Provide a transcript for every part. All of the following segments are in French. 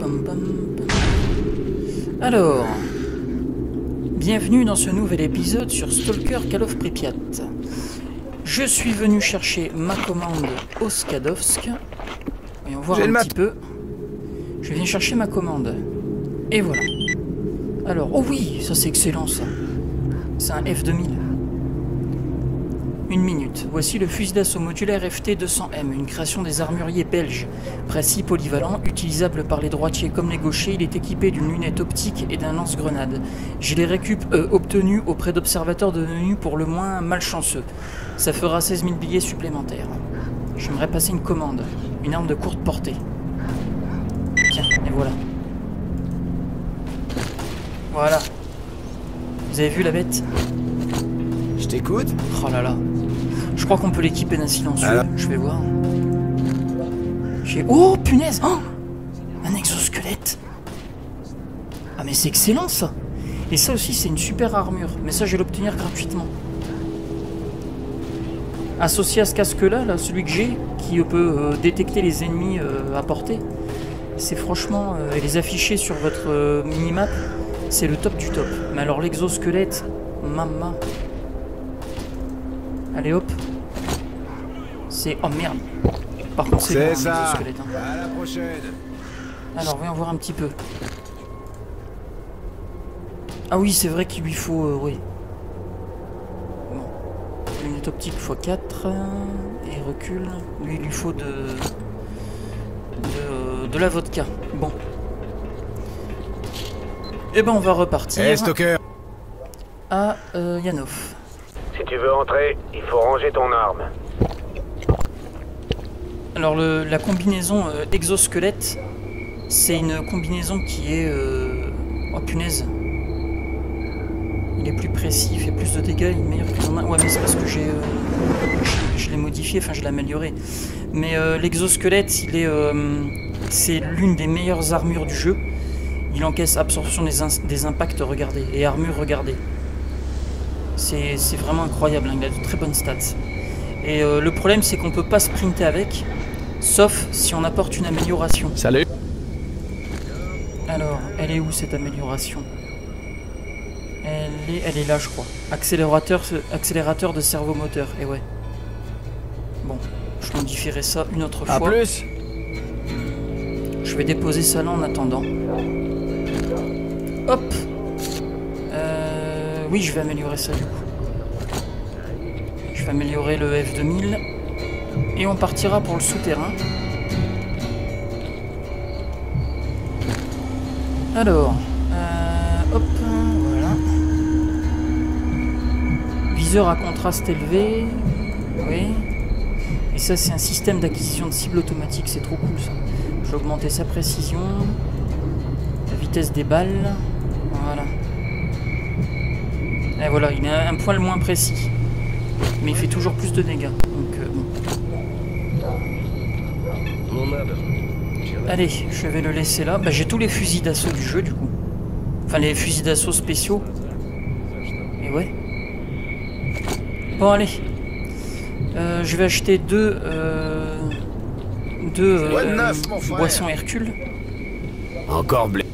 pam, pam, pam. Alors, bienvenue dans ce nouvel épisode sur Stalker Call of Pripyat. Je suis venu chercher ma commande au Skadovsk. Voyons voir un petit peu. Je viens chercher ma commande. Et voilà. Alors, oh oui, ça c'est excellent ça. C'est un F2000. Une minute. Voici le fusil d'assaut modulaire FT200M, une création des armuriers belges. Précis, polyvalent, utilisable par les droitiers comme les gauchers, il est équipé d'une lunette optique et d'un lance-grenade. Je l'ai obtenu auprès d'observateurs devenus pour le moins malchanceux. Ça fera 16 000 billets supplémentaires. J'aimerais passer une commande. Une arme de courte portée. Tiens, et voilà. Voilà. Vous avez vu la bête? Je t'écoute. Oh là là. Je crois qu'on peut l'équiper d'un silencieux. Alors... Je vais voir. J'ai... Oh punaise, oh, un exosquelette. Ah mais c'est excellent ça. Et ça aussi c'est une super armure. Mais ça je vais l'obtenir gratuitement. Associé à ce casque là, celui que j'ai, qui peut détecter les ennemis à portée. C'est franchement... et les afficher sur votre minimap, c'est le top du top. Mais alors l'exosquelette, maman. Allez hop. C'est... Oh merde. Par contre c'est bon, un exosquelette. Hein. À la prochaine. Alors voyons voir un petit peu. Ah oui c'est vrai qu'il lui faut... oui. Bon. Lunette optique x4. Et recul. Lui il lui faut de la vodka. Bon. Et ben on va repartir. Hey, Stalker. À Yanov. Si tu veux entrer, il faut ranger ton arme. Alors la combinaison exosquelette, c'est une combinaison qui est... Oh punaise. Il est plus précis, il fait plus de dégâts, il est meilleur prise en main. Ouais mais c'est parce que je l'ai modifié, enfin je l'ai amélioré. Mais l'exosquelette, il est... c'est l'une des meilleures armures du jeu. Il encaisse absorption des impacts, regardez. Et armure, regardez. C'est vraiment incroyable, hein, il a de très bonnes stats. Et le problème c'est qu'on peut pas sprinter avec, sauf si on apporte une amélioration. Salut. Alors, elle est où cette amélioration? Elle est là je crois. Accélérateur de servomoteur, et ouais. Bon, je modifierai ça une autre fois. A plus. Je vais déposer ça là en attendant. Hop. Oui, je vais améliorer ça du coup. Je vais améliorer le F2000. Et on partira pour le souterrain. Alors. Hop. Voilà. Viseur à contraste élevé. Oui. Et ça, c'est un système d'acquisition de cibles automatique. C'est trop cool ça. Je vais augmenter sa précision. La vitesse des balles. Voilà. Et voilà, il est un poil moins précis. Mais il fait toujours plus de dégâts. Donc bon. Allez, je vais le laisser là. Bah, j'ai tous les fusils d'assaut du jeu du coup. Enfin les fusils d'assaut spéciaux. Et ouais. Bon allez. Je vais acheter deux boissons Hercule. Encore blé.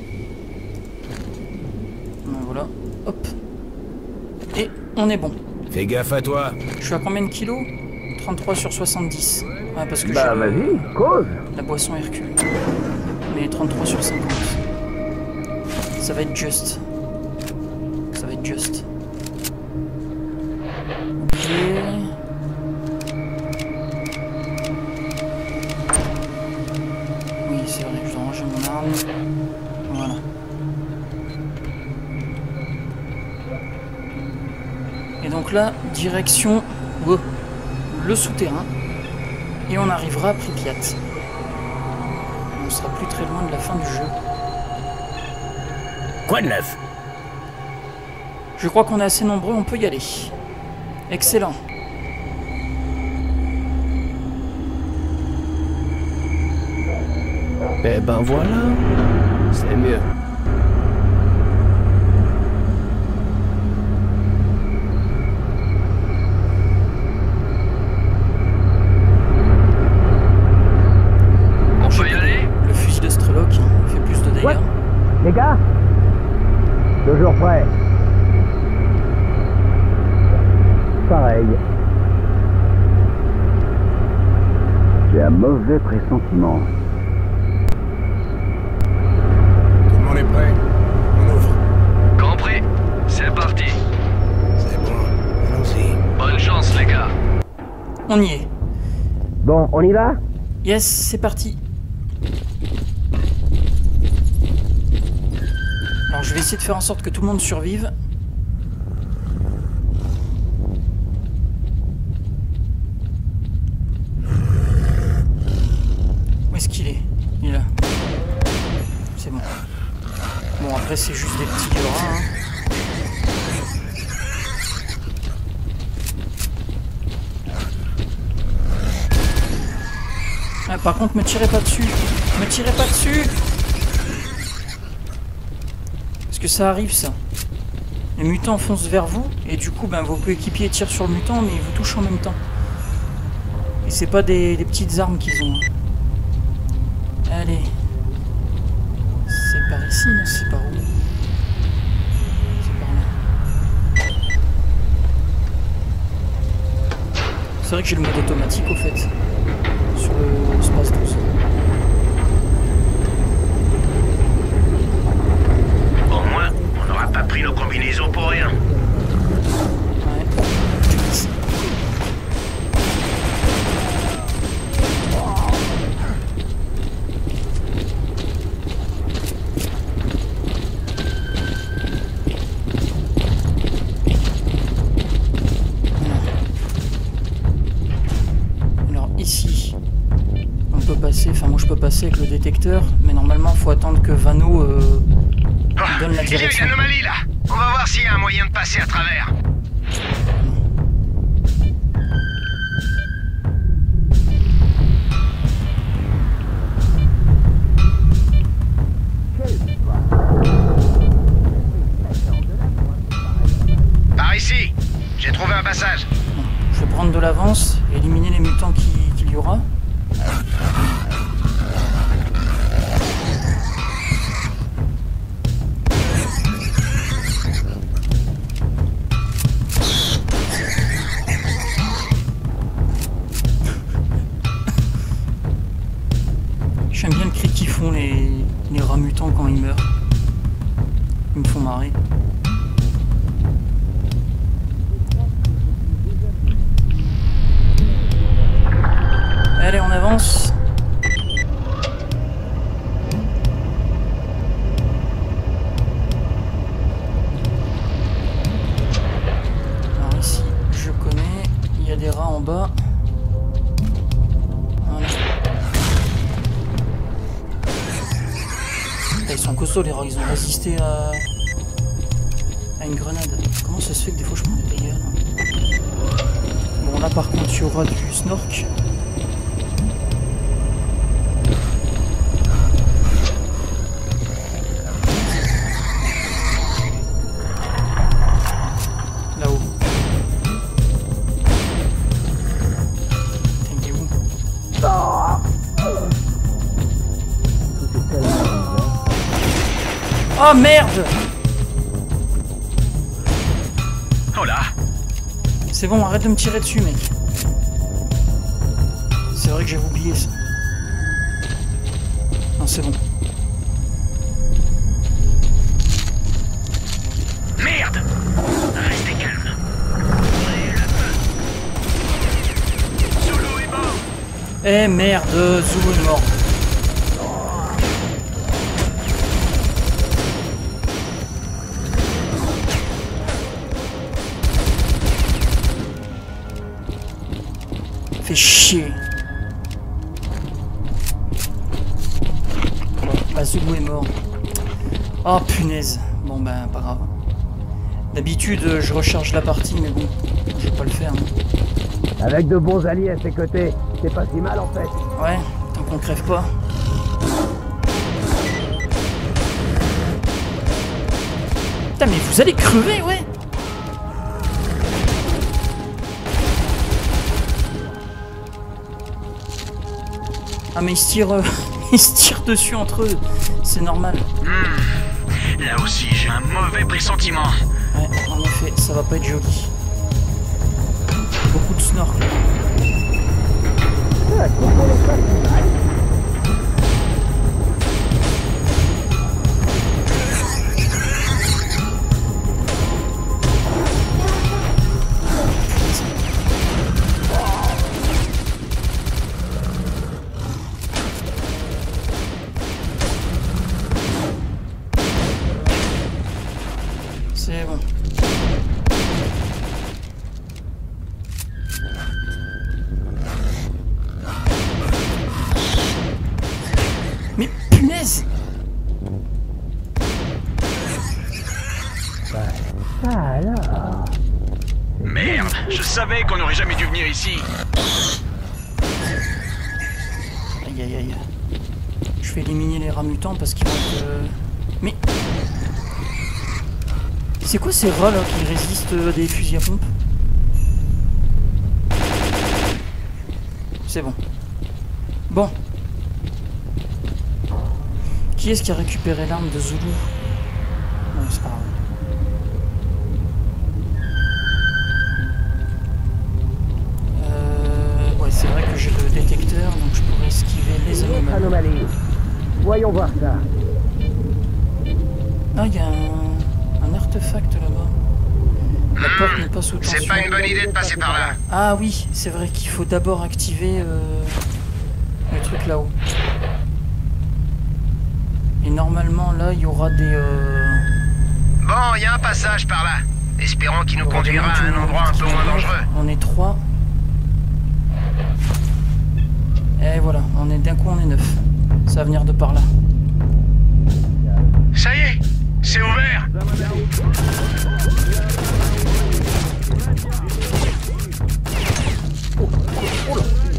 Voilà. Hop. Et on est bon. Fais gaffe à toi. Je suis à combien de kilos? 33 sur 70. Ouais, parce que Bah vas-y, cause. La boisson Hercule. Mais 33 sur 50. Ça va être juste. Ça va être juste. Ok. Oui, c'est vrai, je dois ranger mon arme. Voilà. Et donc là, direction le souterrain. Et on arrivera à Pripyat. On sera plus très loin de la fin du jeu. Quoi de neuf? Je crois qu'on est assez nombreux, on peut y aller. Excellent. Eh ben voilà. C'est mieux. Le fusil de Strelok fait plus de J'ai un mauvais pressentiment. Tout le monde est prêt? On ouvre. Compris. C'est parti. C'est bon. Allons-y. Bonne chance, les gars. On y est. Bon, on y va? Yes, c'est parti. Alors je vais essayer de faire en sorte que tout le monde survive. Où est-ce qu'il est? Il est là. C'est bon. Bon, après c'est juste des petits rats, hein. Ah, par contre, me tirez pas dessus. Me tirez pas dessus. Parce que ça arrive, ça. Les mutants foncent vers vous, et du coup, ben, vos coéquipiers tirent sur le mutant, mais ils vous touchent en même temps. Et c'est pas des petites armes qu'ils ont. Allez. C'est par ici, non? C'est par où? C'est par là. C'est vrai que j'ai le mode automatique, au fait. Sur le Space 12. Au moins, on n'aura pas pris nos combinaisons pour rien. Ouais. Alors ici, on peut passer, enfin moi je peux passer avec le détecteur, mais normalement il faut attendre que Vano donne la Il y a direction. une anomalie là. On va voir s'il y a un moyen de passer à travers. Par ici. J'ai trouvé un passage. Bon, je vais prendre de l'avance et éliminer les mutants qu'il y aura. J'aime bien le cri qu'ils font les rats mutants quand ils meurent. Ils me font marrer. Allez, on avance. Alors ici, je connais. Il y a des rats en bas. Voilà. Ils sont costauds les rats, ils ont résisté à une grenade. Comment ça se fait que des fois je prends des dégâts là? Bon là par contre il y aura du snork. Là-haut. Il est où? Oh merde! Oh là. C'est bon, arrête de me tirer dessus, mec. C'est vrai que j'avais oublié ça. Non, c'est bon. Merde. Restez calme. Zulu est mort. Eh merde, Zulu est mort. Fait chier. Bon, bah Zulu est mort. Oh punaise. Bon ben pas grave. D'habitude je recharge la partie mais bon, je vais pas le faire. Hein. Avec de bons alliés à ses côtés, c'est pas si mal en fait. Ouais, tant qu'on crève pas. Putain mais vous allez crever, ouais. Ah mais ils se tirent, ils se tirent dessus entre eux, c'est normal. Là aussi, j'ai un mauvais pressentiment. Ouais, en effet, ça va pas être joli. Beaucoup de snork. Ah, savais qu'on n'aurait jamais dû venir ici. Aïe aïe aïe. Je vais éliminer les rats mutants parce qu'ils vont être... Mais... C'est quoi ces rats là qui résistent à des fusils à pompe? C'est bon. Bon. Qui est-ce qui a récupéré l'arme de Zulu? Non, c'est pas grave. Ouais, c'est vrai que j'ai le détecteur, donc je pourrais esquiver les anomalies. Voyons voir ça. Ah, il y a un artefact là-bas. La porte n'est pas sous tension. C'est pas une bonne idée de passer par là. Ah oui, c'est vrai qu'il faut d'abord activer le truc là-haut. Et normalement, là, il y aura des... Bon, il y a un passage par là. Espérons qu'il nous conduira à un endroit un peu moins dangereux. On est 3. Et voilà, d'un coup on est 9. Ça va venir de par là. Ça y est, c'est ouvert. Oh là.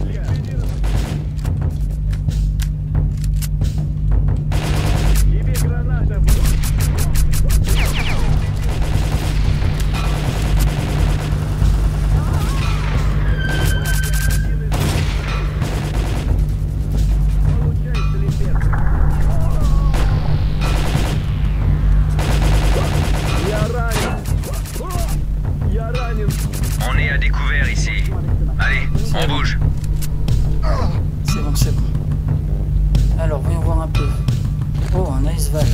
On est à découvert ici. Allez, on bouge. C'est bon, c'est bon. Alors, voyons voir un peu. Oh, un ice valve.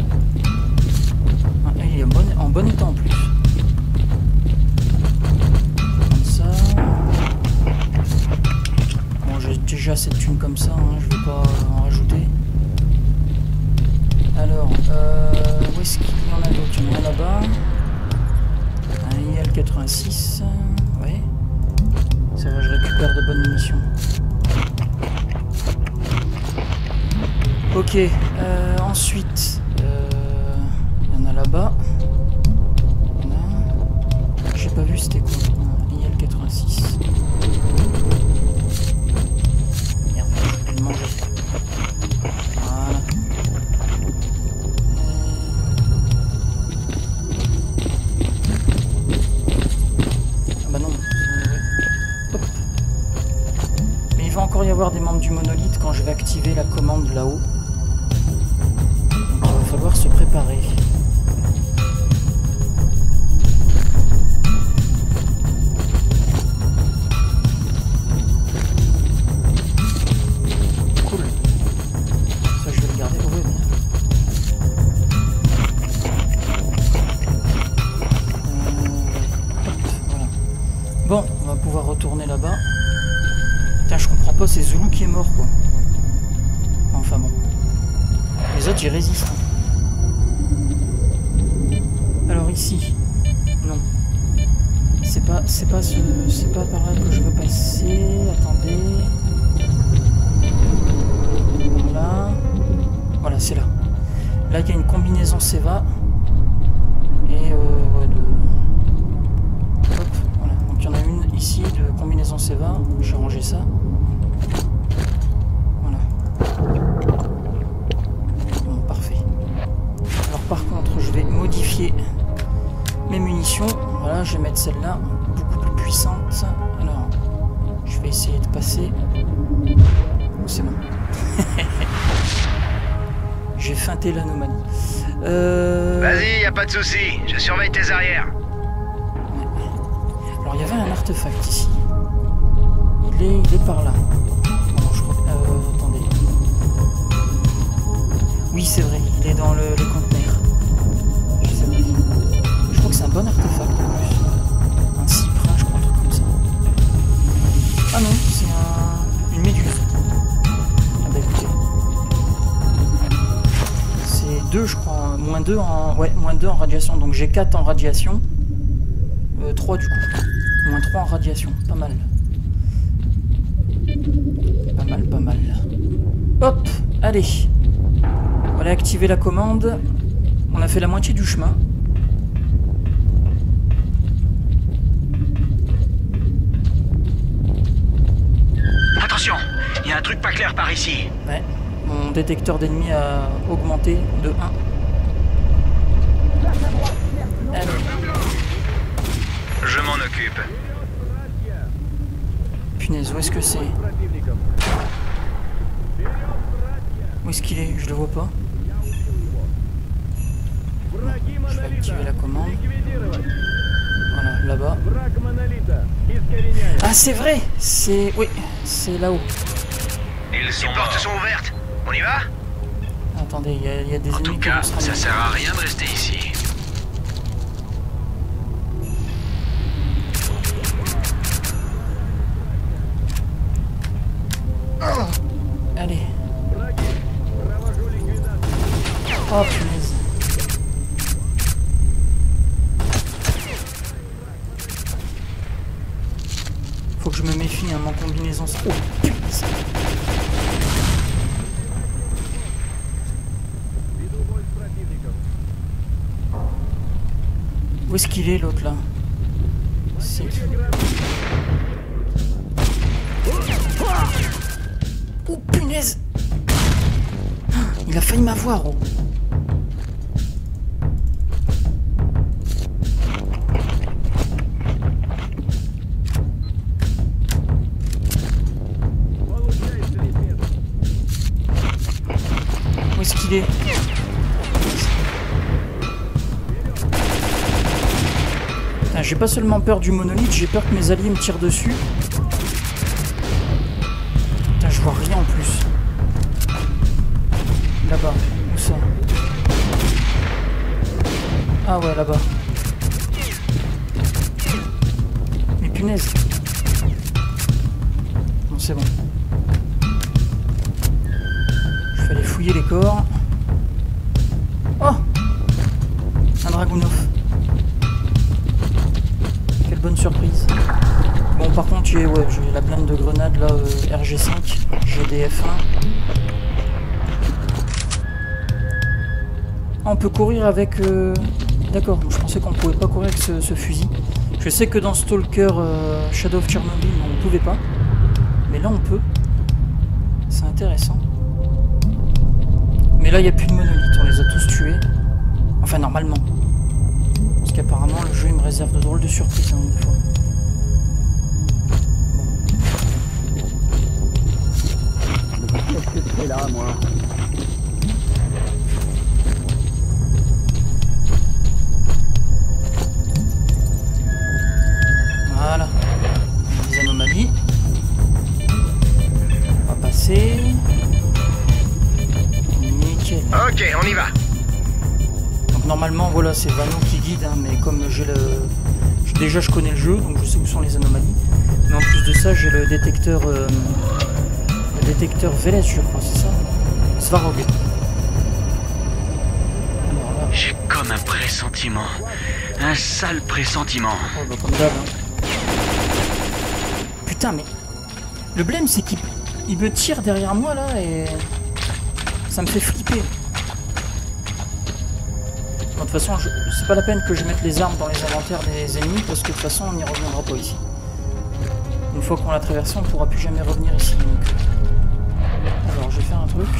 Ah, il est en bon état en plus. Comme ça. Bon, j'ai déjà cette thune comme ça, hein, je vais pas en rajouter. Alors, où est-ce qu'il y en a d'autres? Il y en a là-bas. Un IL-86. Ouais. Ça va, je récupère de bonnes munitions. Ok, ensuite, il y en a là-bas. J'ai pas vu c'était quoi. IL-86. Merde, je vais le manger. Voilà. Ah bah non. Hop. Mais il va encore y avoir des membres du monolithe quand je vais activer la commande là-haut. Donc il va falloir se préparer. Cool. Ça je vais le garder. Oh, ouais, bien. Voilà. Bon, on va pouvoir retourner là-bas. Putain, je comprends pas, c'est Zulu qui est mort, quoi. Enfin bon. Les autres, j'y résiste. Alors ici, non. C'est pas par là que je veux passer. Attendez. Voilà. Voilà, c'est là. Là, il y a une combinaison Seva. Et ouais, hop, voilà. Donc il y en a une ici de combinaison Seva. Je vais ranger ça. Voilà. Bon, parfait. Alors par contre, je vais modifier mes munitions. Voilà, je vais mettre celle-là, beaucoup plus puissante. Alors, je vais essayer de passer. Oh, c'est bon. J'ai feinté l'anomalie. Vas-y, y a pas de souci. Je surveille tes arrières. Alors, il y avait un artefact ici. Il est par là. Alors, je crois... attendez. Oui, c'est vrai. Il est dans le conteneur. C'est vrai. Je crois que c'est un bon artefact en plus. Un cyprin, je crois, un truc comme ça. Ah non, c'est une méduse. Ah bah écoutez. C'est 2, je crois. Moins 2 en... Ouais, moins 2 en radiation. Donc j'ai 4 en radiation. 3 du coup. Moins 3 en radiation. Pas mal. Pas mal, pas mal. Hop, allez. On va activer la commande. On a fait la moitié du chemin. trucs pas clairs par ici. Ouais. Mon détecteur d'ennemis a augmenté de 1. Allez. Je m'en occupe. Punaise, où est-ce que c'est? Où est-ce qu'il est? Je le vois pas. Je vais activer la commande. Voilà, là-bas. Ah, c'est vrai! C'est... Oui, c'est là-haut. Ils sont Les portes morts. sont ouvertes. On y va? Attendez, il y a des En ennemis tout qui cas, vont se ramener. ça sert à rien de rester ici. Allez. Oh, punaise. Faut que je me méfie, hein, mon combinaison... Oh, punaise. Où est-ce qu'il est, l'autre, là? C'est qui? Oh, punaise! Il a failli m'avoir, oh. Où est-ce qu'il est? Putain, j'ai pas seulement peur du monolithe, j'ai peur que mes alliés me tirent dessus. Putain, je vois rien en plus. Là-bas, où ça? Ah ouais, là-bas. Mais punaise. Bon, c'est bon. Je vais aller fouiller les corps. Oh! Un Dragunov. Quelle bonne surprise. Bon, par contre, j'ai la blinde de grenade, là, RG5, GDF1. Ah, on peut courir avec... D'accord, je pensais qu'on pouvait pas courir avec ce fusil. Je sais que dans Stalker Shadow of Chernobyl, on ne pouvait pas. Mais là, on peut. C'est intéressant. Mais là, il n'y a plus de monolithes, on les a tous tués. Enfin, normalement. Parce qu'apparemment, le jeu, il me réserve de drôles de surprises, hein, des fois. Qu'est-ce que c'est là, moi? Voilà. Des anomalies. On va passer. Nickel. Ok, on y va. Donc normalement, voilà, c'est Vano qui guide, hein, mais comme j'ai le... Déjà, je connais le jeu, donc je sais où sont les anomalies. Mais en plus de ça, j'ai le détecteur... le détecteur Veles, je crois, c'est ça? Svarog. Alors là... J'ai comme un pressentiment. Un sale pressentiment. Oh, bah, comme d'hab, hein. Putain, mais... Le blême, c'est qu'il me tire derrière moi, là, et... Ça me fait flipper. Bon, de toute façon, c'est pas la peine que je mette les armes dans les inventaires des ennemis, parce que de toute façon, on n'y reviendra pas ici. Une fois qu'on l'a traversé, on ne pourra plus jamais revenir ici. Donc... Alors, je vais faire un truc.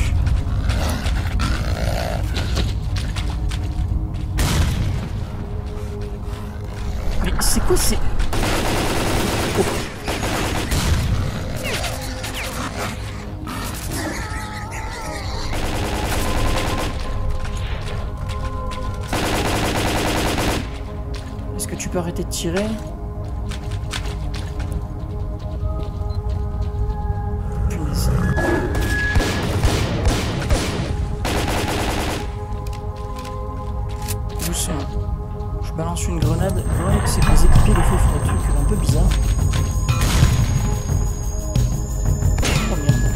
Mais c'est quoi ces... Oh. Est-ce que tu peux arrêter de tirer? Punaise. Doucement. Je balance une grenade. Ouais, c'est pas équipé, des fois ils font des trucs un peu bizarres. Oh merde.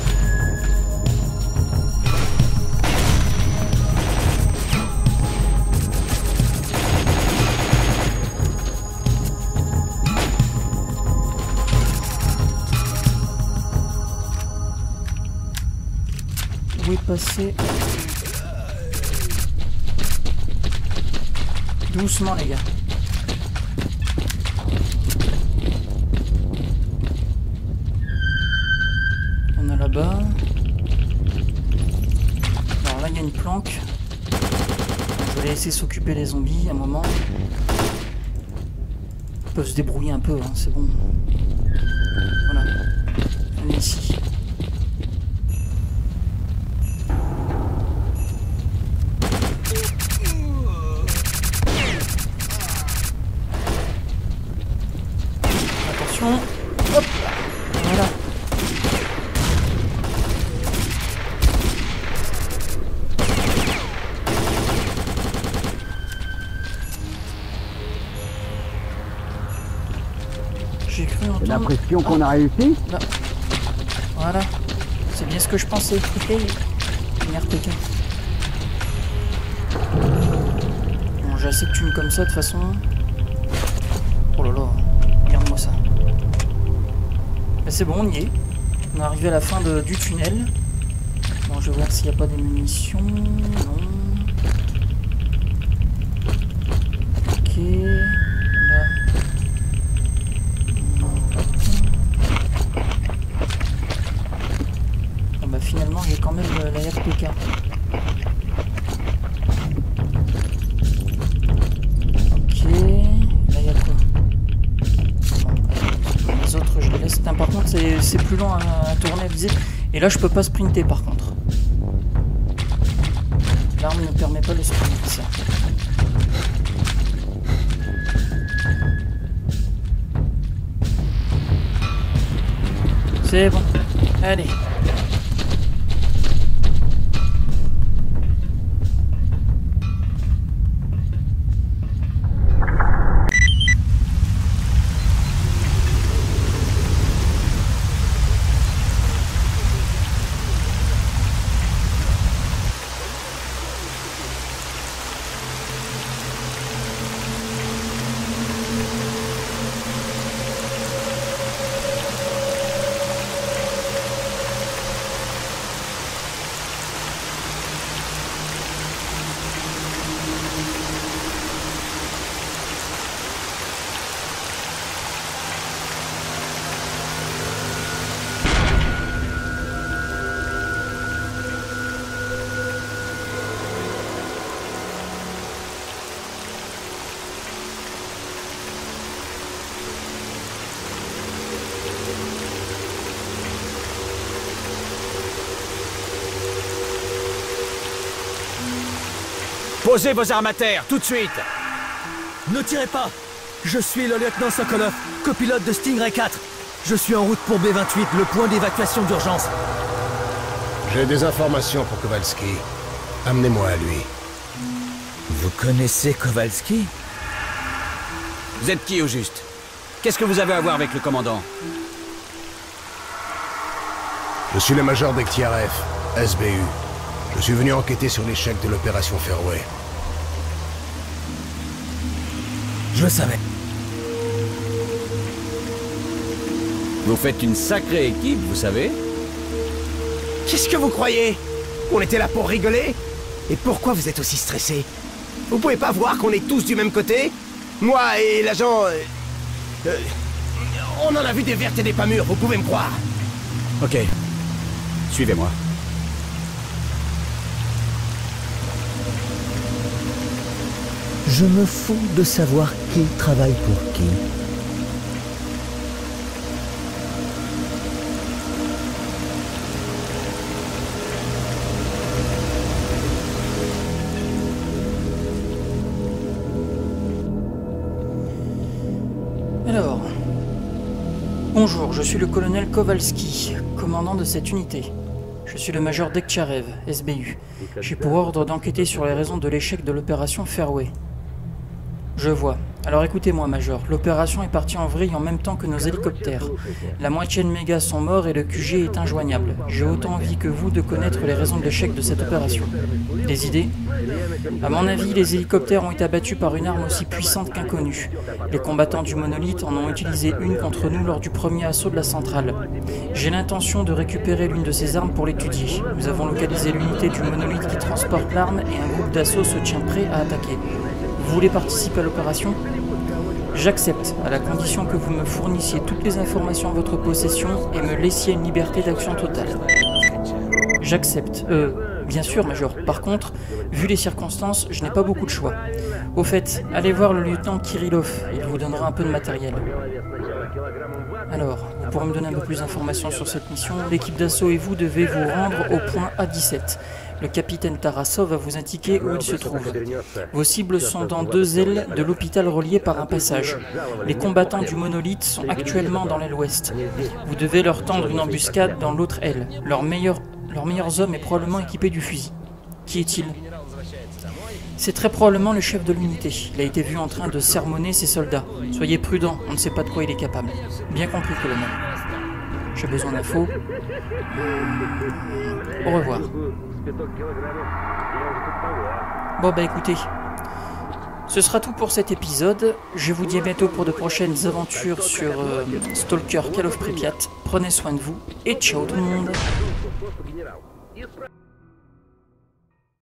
Où est passé? Doucement les gars. Il y en a là-bas. là-bas. Alors là, il y a une planque. Je vais laisser s'occuper les zombies un moment. Ils peuvent se débrouiller un peu, hein, c'est bon. Voilà. On est ici. Attention. Hop. Voilà. J'ai cru J'ai entendre... l'impression qu'on a réussi. Là. Voilà. C'est bien ce que je pensais. Merde, quelqu'un. Bon, j'ai assez de thunes comme ça, de toute façon. Oh là là. Regarde-moi ça. Mais c'est bon, on y est. On est arrivé à la fin du tunnel. Bon, je vais voir s'il n'y a pas des munitions. Non. Ok. Là. Ah bah finalement j'ai quand même la RPK. Ok. Là il y a quoi? Bon, les autres je les laisse. Par contre c'est plus lent à tourner, à viser. Et là je peux pas sprinter par contre. L'arme ne permet pas de sprinter ça. C'est bon. Allez. Posez vos armes à terre, tout de suite! Ne tirez pas! Je suis le lieutenant Sokolov, copilote de Stingray 4. Je suis en route pour B28, le point d'évacuation d'urgence. J'ai des informations pour Kowalski. Amenez-moi à lui. Vous connaissez Kowalski? Vous êtes qui au juste? Qu'est-ce que vous avez à voir avec le commandant? Je suis le major Dektiarev, SBU. Je suis venu enquêter sur l'échec de l'opération Fairway. Je le savais. Vous faites une sacrée équipe, vous savez? Qu'est-ce que vous croyez? On était là pour rigoler? Et pourquoi vous êtes aussi stressé? Vous pouvez pas voir qu'on est tous du même côté? Moi et l'agent... on en a vu des vertes et des pas mûres, vous pouvez me croire. Ok. Suivez-moi. Je me fous de savoir qui travaille pour qui. Alors, bonjour, je suis le colonel Kowalski, commandant de cette unité. Je suis le major Dektiarev, SBU. J'ai pour ordre d'enquêter sur les raisons de l'échec de l'opération Fairway. Je vois. Alors écoutez-moi, Major. L'opération est partie en vrille en même temps que nos hélicoptères. La moitié de mes gars sont morts et le QG est injoignable. J'ai autant envie que vous de connaître les raisons de l'échec de cette opération. Des idées? À mon avis, les hélicoptères ont été abattus par une arme aussi puissante qu'inconnue. Les combattants du monolithe en ont utilisé une contre nous lors du premier assaut de la centrale. J'ai l'intention de récupérer l'une de ces armes pour l'étudier. Nous avons localisé l'unité du monolithe qui transporte l'arme et un groupe d'assaut se tient prêt à attaquer. Vous voulez participer à l'opération? J'accepte, à la condition que vous me fournissiez toutes les informations en votre possession et me laissiez une liberté d'action totale. J'accepte. Bien sûr, Major. Par contre, vu les circonstances, je n'ai pas beaucoup de choix. Au fait, allez voir le lieutenant Kirillov, il vous donnera un peu de matériel. Alors, vous pourrez me donner un peu plus d'informations sur cette mission. L'équipe d'assaut et vous devez vous rendre au point A17. Le capitaine Tarasov va vous indiquer où il se trouve. Vos cibles sont dans 2 ailes de l'hôpital reliées par un passage. Les combattants du monolithe sont actuellement dans l'aile ouest. Vous devez leur tendre une embuscade dans l'autre aile. Leurs meilleurs hommes est probablement équipé du fusil. Qui est-il? C'est très probablement le chef de l'unité. Il a été vu en train de sermonner ses soldats. Soyez prudents, on ne sait pas de quoi il est capable. Bien compris, colonel. J'ai besoin d'infos. Au revoir. Bon bah écoutez, ce sera tout pour cet épisode. Je vous dis à bientôt pour de prochaines aventures sur Stalker Call of Pripyat. Prenez soin de vous et ciao tout le monde.